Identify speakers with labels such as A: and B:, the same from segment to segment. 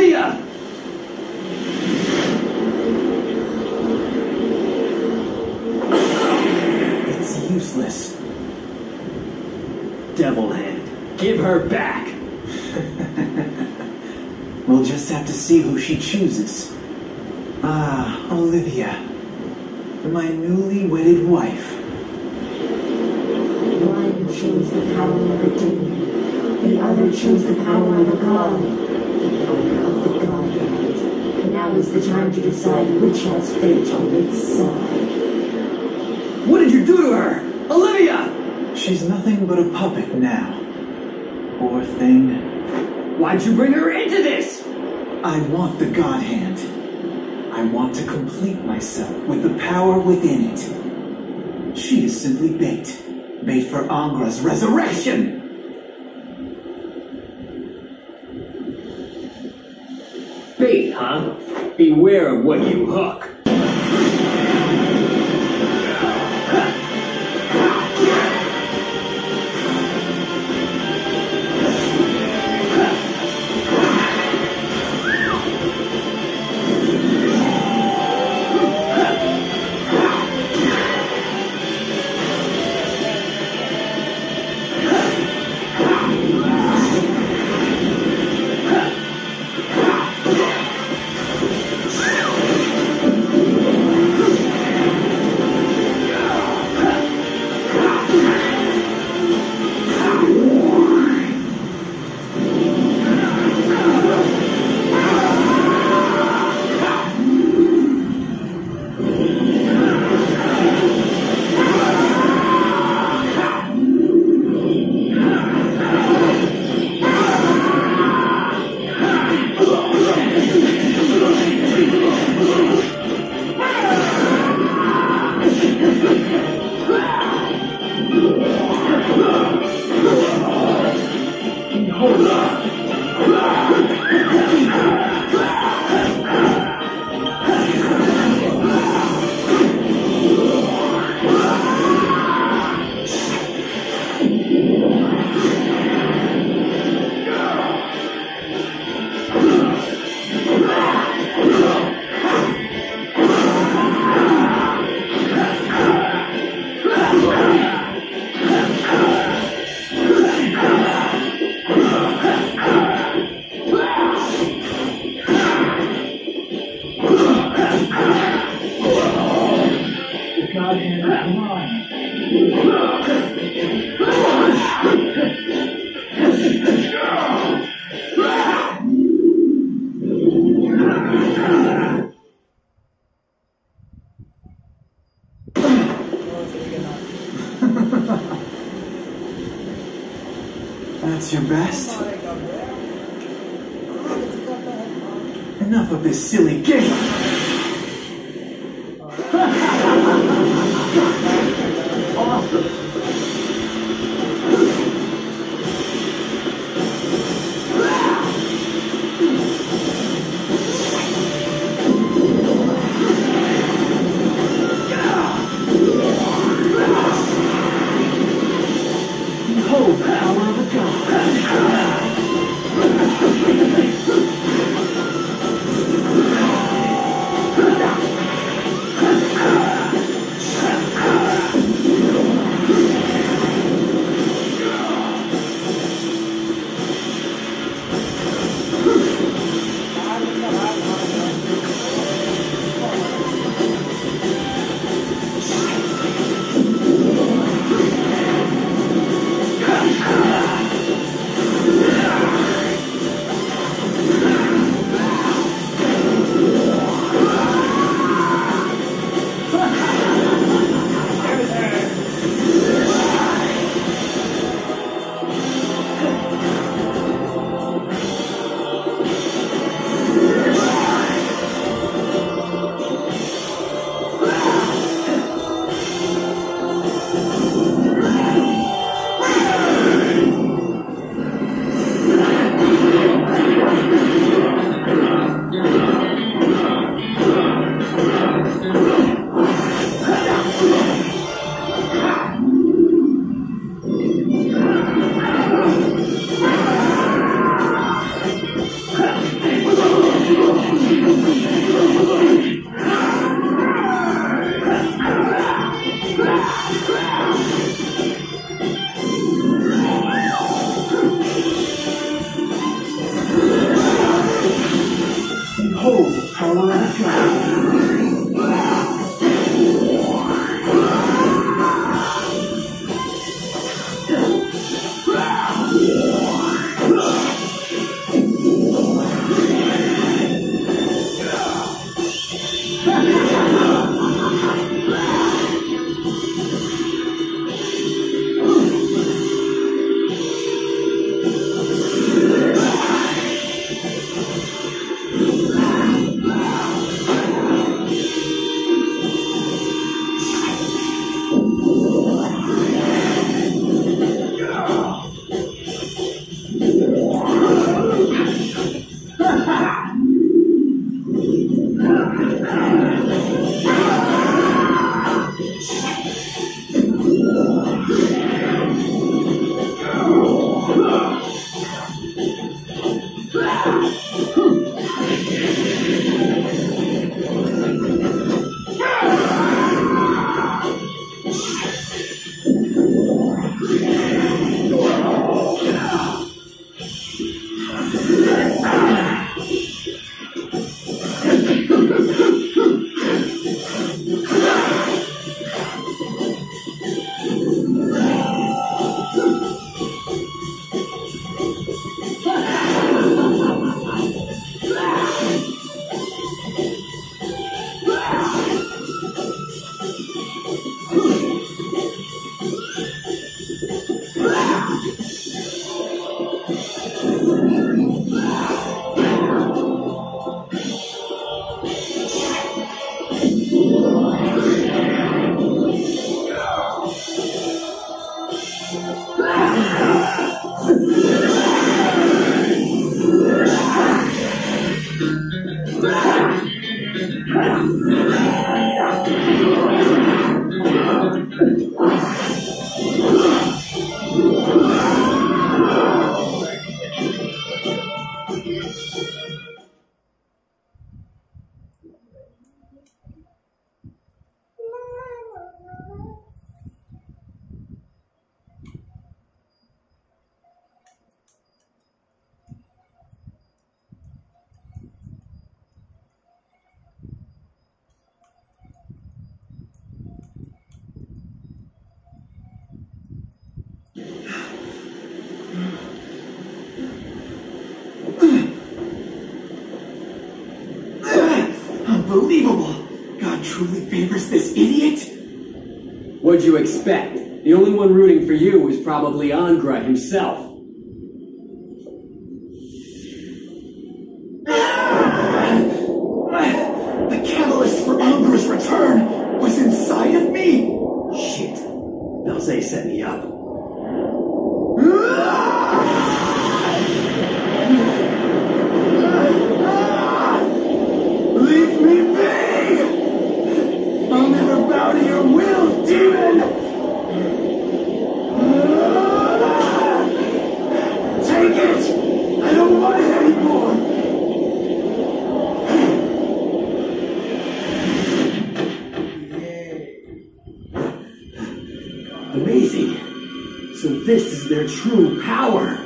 A: Olivia!
B: It's useless.
A: Devil Hand, give her back!
B: We'll just have to see who she chooses. Ah, Olivia. My newly wedded wife.
C: One chose the power of a demon. The other chose the power of a god. The power of the Godhead. Now is the time to decide which has fate on its side.
A: What did you do to her? Olivia!
B: She's nothing but a puppet now. Poor thing.
A: Why'd you bring her into this?
B: I want the God Hand. I want to complete myself with the power within it. She is simply bait. Bait for Angra's resurrection!
A: Bait, huh? Beware of what you hook.
B: That's your best? Enough of this silly game! Behold the power of God. Unbelievable! God truly favors this idiot?
A: What'd you expect? The only one rooting for you is probably Angra himself.
B: The catalyst for Angra's return was inside of me!
A: Shit. Belze set me up.
B: Leave me be! I'll never bow to your will, demon! Take it! I don't want it anymore!
A: Amazing. So this is their true power.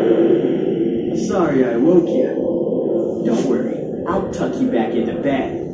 A: Sorry I woke you. Don't worry, I'll tuck you back into bed.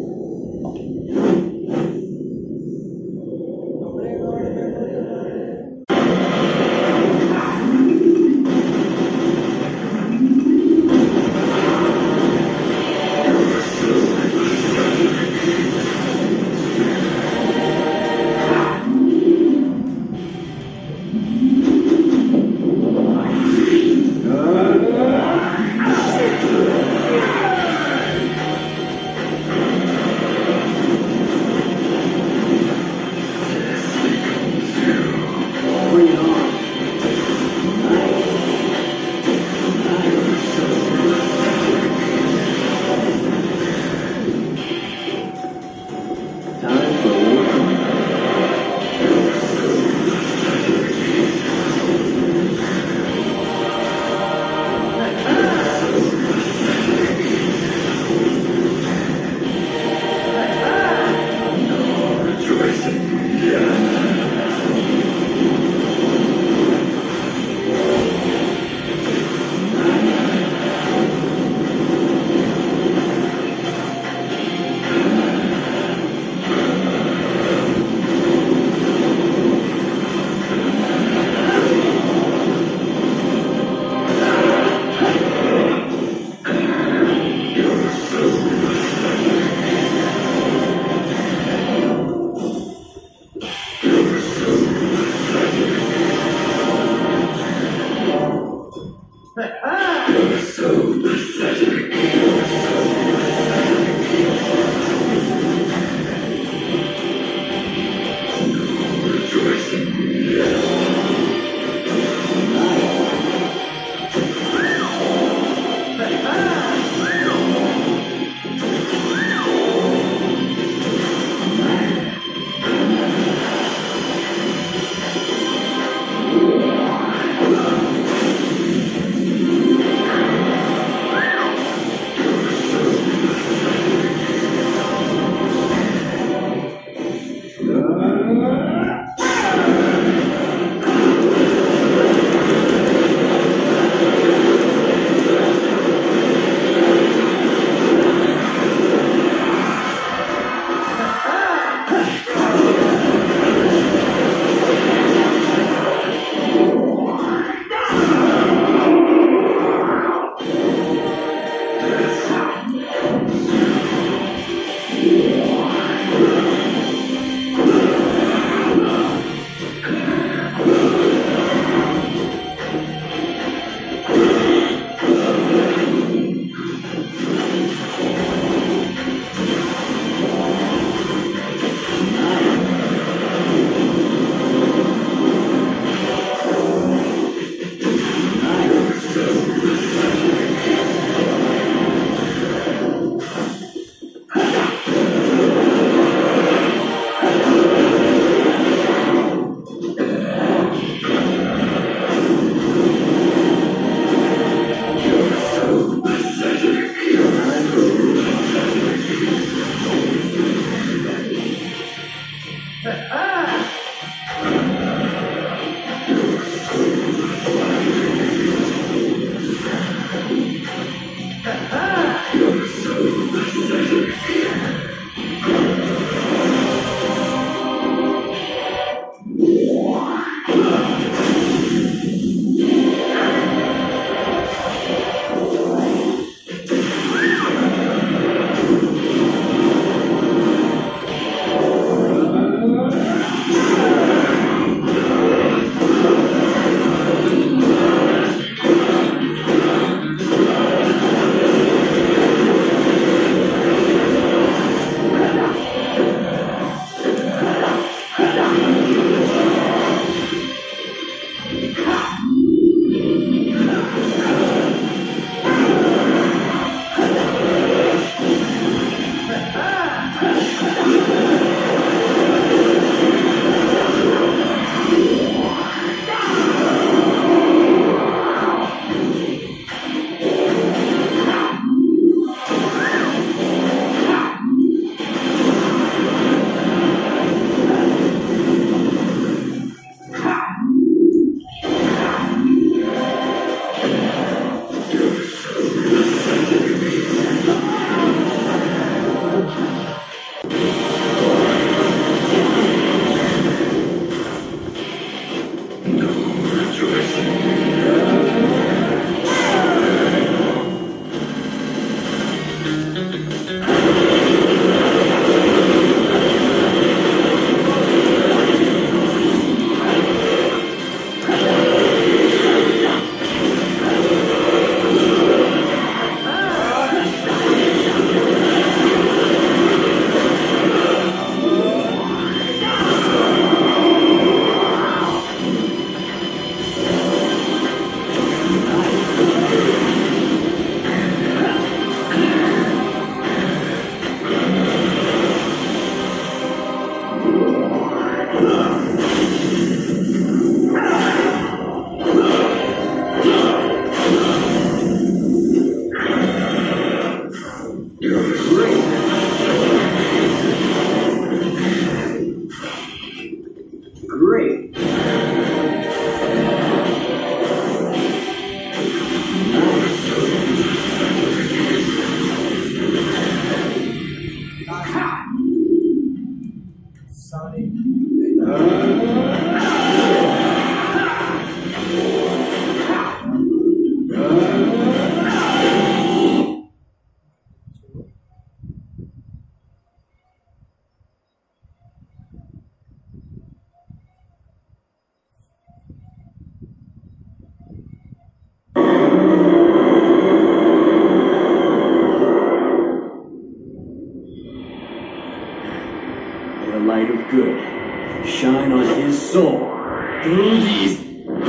A: The light of good shine on his soul through these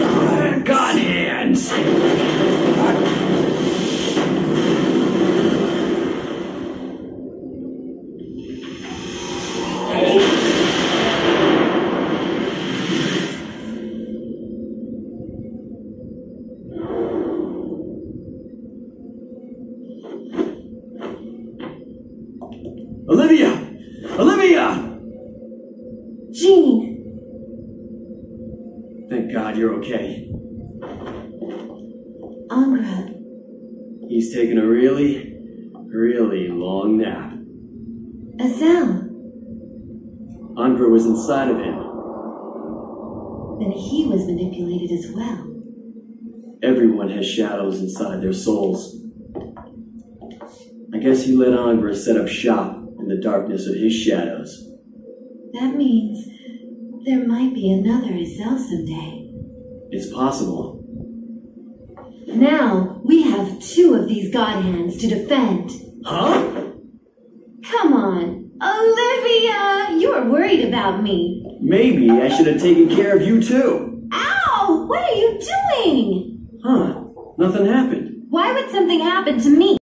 A: God hands. Olivia! Olivia!
C: Jean!
A: Thank God you're okay.
C: Angra.
A: He's taken a really, really long nap.
C: Azel.
A: Angra was inside of him.
C: Then he was manipulated as well.
A: Everyone has shadows inside their souls. I guess he let Angra set up shop in the darkness of his shadows.
C: That means there might be another Azel someday.
A: It's possible.
C: Now we have 2 of these God hands to defend.
A: Huh?
C: Come on, Olivia! You're worried about me.
A: Maybe I should have taken care of you too.
C: Ow! What are you doing?
A: Huh? Nothing happened.
C: Why would something happen to me?